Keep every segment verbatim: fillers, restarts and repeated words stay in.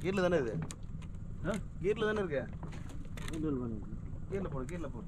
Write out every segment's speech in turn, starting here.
கீழே தானே இது கீழே தானே இருக்கு கீழே போடு கீழே போடு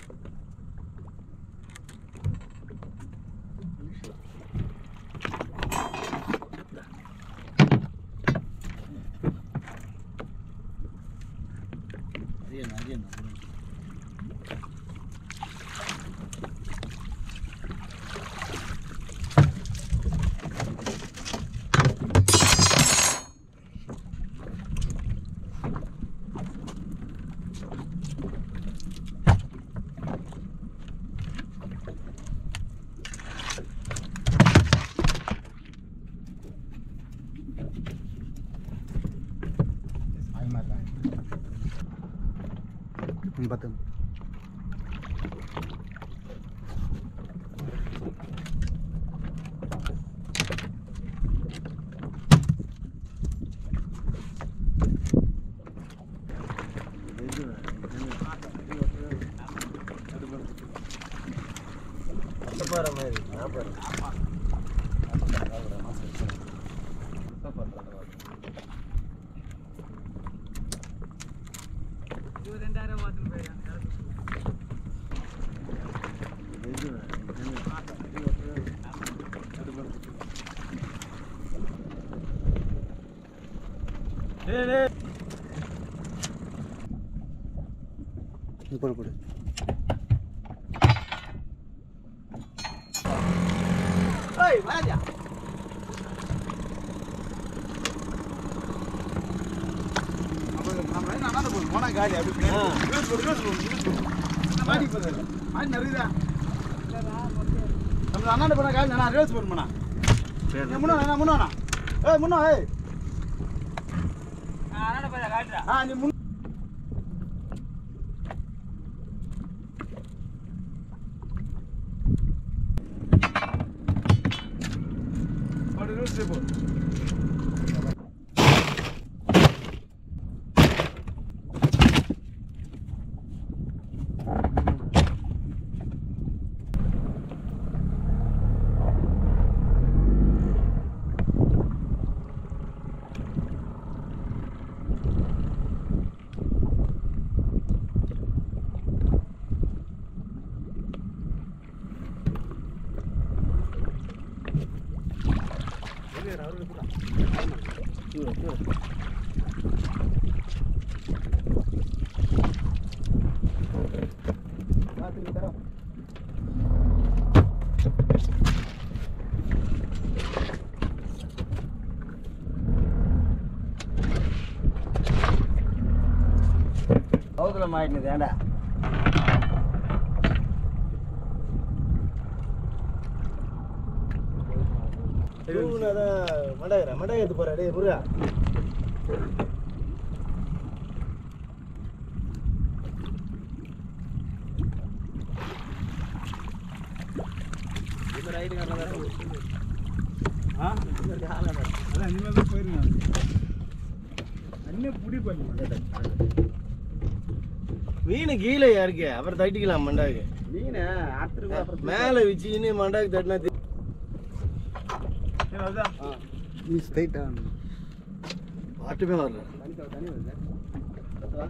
Batang. Apa ramai? Apa? Apa? Por por. Hey, vaya. நம்ம என்ன நடந்து போறோம் போனா காடி அப்படி யூஸ் பண்ணு யூஸ் பண்ணு மாடி போதல மாடி நரிதா நம்ம அண்ணாண்ட போனா காடி நான் ரிவர்ஸ் பண்ணனும்னா சரி முன்னா நான் முன்னானா ஏய் முன்னா ஏய் அண்ணாண்ட போய் காடிடா ஆ நீ முன்ன ஓடி ரிவர்ஸ் போ How's மாட்டினது ஏண்டா தூணாத மடகற மடக எடுத்து போறா டேய் முருகா இந்த ரைட் காரணமா ஆ இந்த காரணமா அதான் நீங்க தான் போயிருங்க அண்ணே புடி பண்ணு மீன் கீழே யாருக்கு அப்புறம் தட்டிக்கலாம் மண்டாக்கு மீன் ஆத்துருக்கு அப்புறம் மேலே வச்சின்னு மண்டாக்கு தட்டினா ஏனதா நீ ஸ்ட்ரைட்டா ஆட்டுமே வரல தண்ணி தண்ணி வரல பத்தவா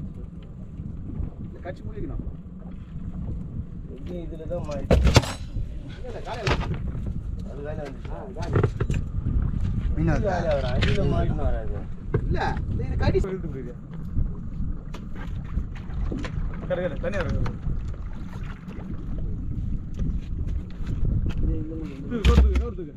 இந்த கட்சி புடிக்கணும் இது இதுல தான் மாட்டி இல்ல காலையில அது காலையில வந்து ஆ காலையில மீன் காலையில வர அதுல மாட்டின வராது இல்ல இது கடி சொல்லிட்டு போயிடு கரெக்ட் தண்ணி வருது இது கொடுத்து கொடுத்து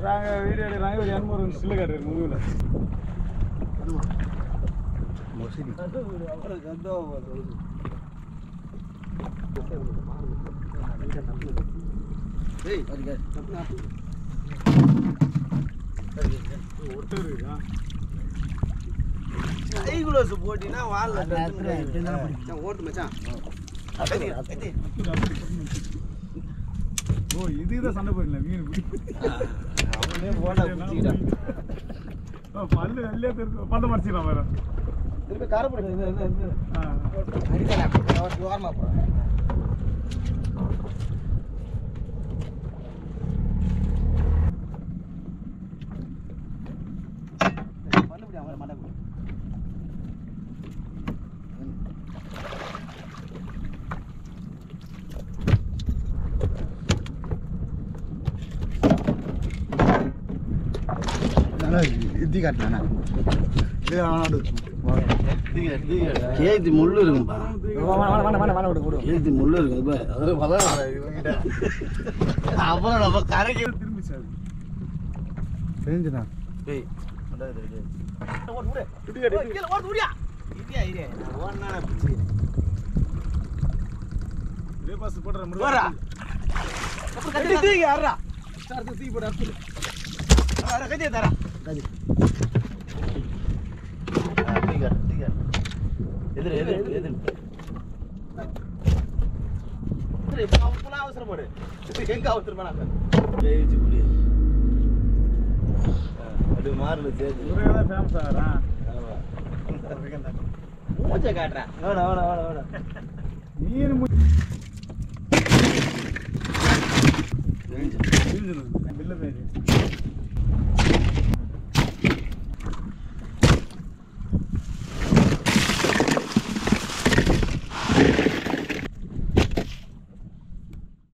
நாங்க வீடியோ எடுக்கிறாங்க ஒரு எண்பது ஒரு சில்லு காட்டு இருக்கு முடியல போட்டினா வாழ ஓட்டு மச்சான் ஓ இதுதான் சண்டை போயிடல மீன் அவனே போனா குத்திட்டான் பல்லு வெள்ளையா தெரியும் பந்த மறைச்சிடலாம் வேற திருப்பி காரப்படி ஓரமா போறேன் பண்ண அவரை மண்டை இது காட்டினா கேஜி முள்ளு இருக்கும்பா கேஜி முள்ளு இருக்கு அப்புறம் நம்ம கரைக்கு திரும்பிச்சாரு தெரிஞ்சுதான் பாஸ் போடுற தூக்கி போட கஜே தரா எதிர எதிர எதிர அவசரப்படு எங்க அவசரமா அது மாறல ஃபேமஸ் ஆகிறான் மூச்சை காட்டுறேன் வேணா வேணா வேணா வேணா மீன்